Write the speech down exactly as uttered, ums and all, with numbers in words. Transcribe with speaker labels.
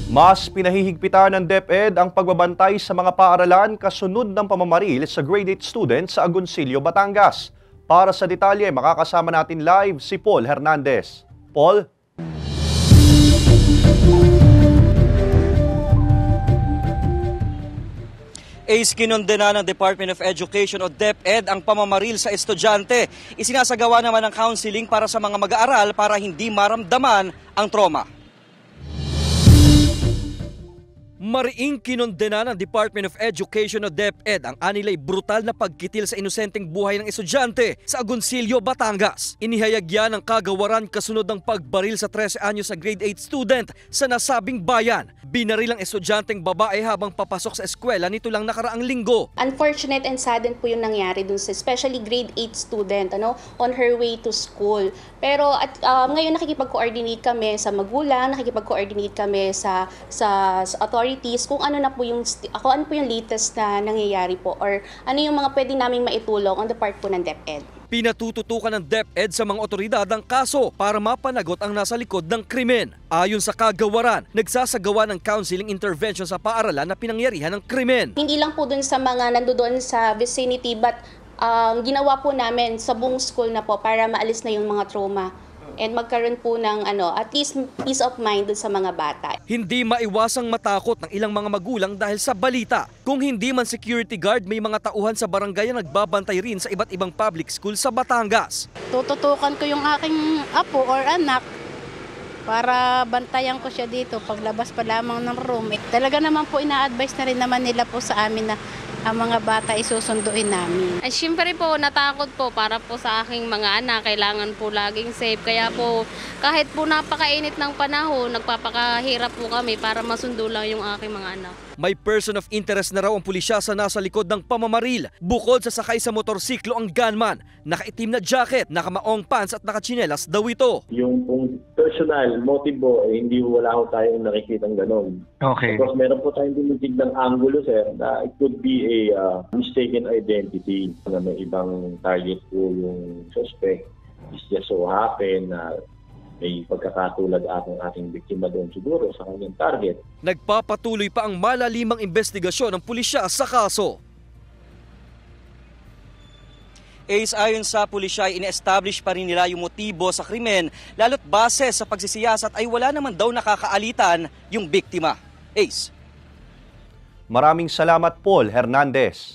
Speaker 1: Mas pinahihigpitan ng DepEd ang pagbabantay sa mga paaralan kasunod ng pamamaril sa grade eight students sa Agoncillo, Batangas. Para sa detalye, makakasama natin live si Paul Hernandez. Paul?
Speaker 2: Ace, kinondena ng Department of Education o DepEd ang pamamaril sa estudyante. Isinasagawa naman ng counseling para sa mga mag-aaral para hindi maramdaman ang trauma. Mariing kinondena ng Department of Education o DepEd ang anilay brutal na pagkitil sa inosenteng buhay ng estudyante sa Agoncillo, Batangas. Inihayag yan ng kagawaran kasunod ng pagbaril sa thirteen anyos sa grade eight student sa nasabing bayan. Binaril ang estudyanteng babae habang papasok sa eskwela nito lang nakaraang linggo.
Speaker 3: Unfortunate and saddened po yung nangyari dun sa especially grade eight student ano, on her way to school. Pero at um, ngayon nakikipag-coordinate kami sa magulang, nakikipag-coordinate kami sa sa, sa authorities kung ano na po yung ako ano po yung latest na nangyayari po or ano yung mga pwede naming maitulong on the part po ng DepEd.
Speaker 2: Pinatututukan ng DepEd sa mga otoridad ang kaso para mapanagot ang nasa likod ng krimen. Ayon sa kagawaran, nagsasagawa ng counseling intervention sa paaralan na pinangyarihan ng krimen.
Speaker 3: Hindi lang po dun sa mga nandoon sa vicinity but um, ginawa po namin sa buong school na po para maalis na yung mga trauma. And magkaroon po ng ano, at least peace of mind dun sa mga bata.
Speaker 2: Hindi maiwasang matakot ng ilang mga magulang dahil sa balita. Kung hindi man security guard, may mga tauhan sa barangay na nagbabantay rin sa iba't ibang public school sa Batangas.
Speaker 4: Tututukan ko yung aking apo or anak para bantayan ko siya dito paglabas pa lamang ng room. Eh, talaga naman po ina-advise na rin naman nila po sa amin na ang mga bata isusunduin namin.
Speaker 5: Ay, syempre po, natakot po para po sa aking mga anak. Kailangan po laging safe. Kaya po, kahit po napakainit ng panahon, nagpapakahirap po kami para masundo lang yung aking mga anak.
Speaker 2: May person of interest na raw ang pulisya sa nasa likod ng pamamaril. Bukod sa sakay sa motorsiklo ang gunman, nakaitim na jacket, nakamaong pants at nakatsinelas daw ito.
Speaker 6: Yung kung personal motibo, eh, hindi wala ho tayong nakikitang ganon.
Speaker 7: Okay.
Speaker 6: Because meron po tayong dinitig ng angulo, sir, na it could be a uh, mistaken identity na may ibang target po yung suspect. It's just so happen na may pagkakatulad atong ating biktima doon siguro sa kanyang target.
Speaker 2: Nagpapatuloy pa ang malalimang investigasyon ng pulisya sa kaso. Ace, ayon sa pulisya, ine-establish pa rin nila yung motibo sa krimen, lalo't base sa pagsisiyasat ay wala naman daw nakakaalitan yung biktima. Ace.
Speaker 1: Maraming salamat, Paul Hernandez.